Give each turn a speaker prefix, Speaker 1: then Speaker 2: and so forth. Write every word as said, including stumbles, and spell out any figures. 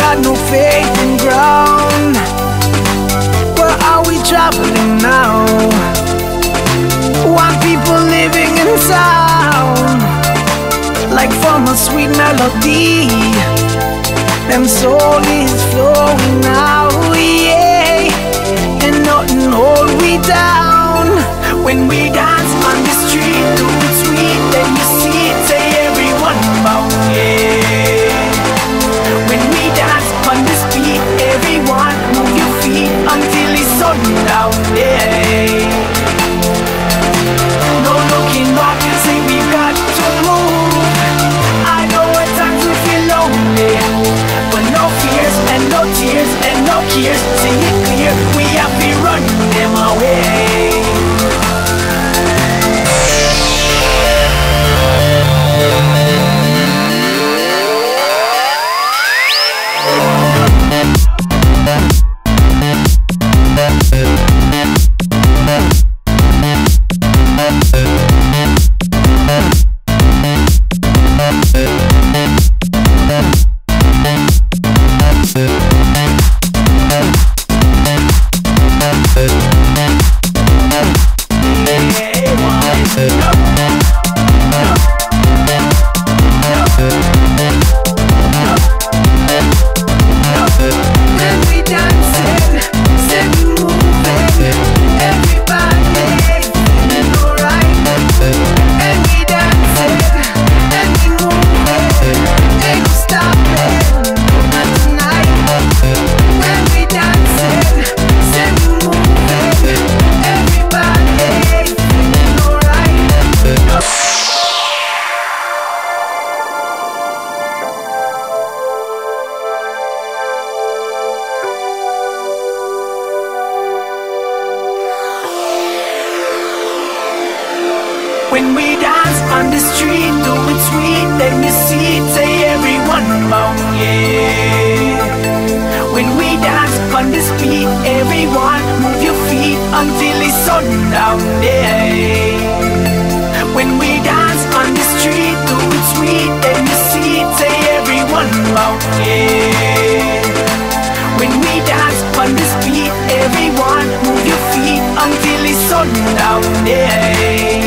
Speaker 1: got no faith in ground. Where are we traveling now? One people living in sound, like from a sweet melody. Them soul is flowing now, yeah. And nothing hold we down. When we dance on the street, do it sweet, then you see it, say everyone bow, yeah. When we dance on the street, everyone move your feet until it's sundown, yeah. No looking back, you say we've got to move. I know at times we feel lonely, but no fears and no tears and no cares. See it clear, we have to run them away. When we dance on the street, do it sweet, then you see it, say everyone bow, yeah. When we dance on the street, everyone move your feet until it's sundown, yeah. When we dance on the street, do it sweet, then you see it, say everyone bow, yeah. When we dance on the street, everyone move your feet until it's sundown, yeah.